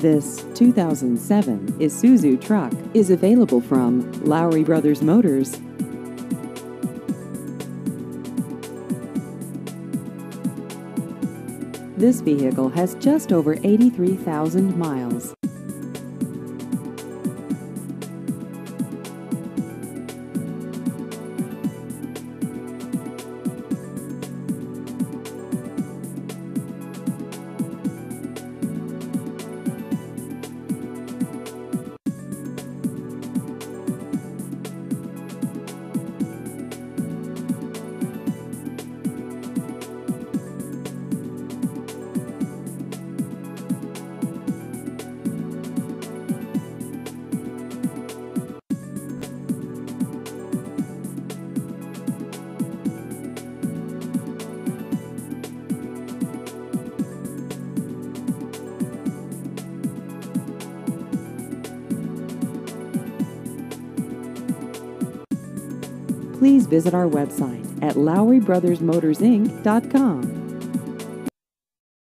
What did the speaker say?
This 2007 Isuzu truck is available from Lowry Brothers Motors. This vehicle has just over 83,000 miles. Please visit our website at LowryBrothersMotorsInc.com.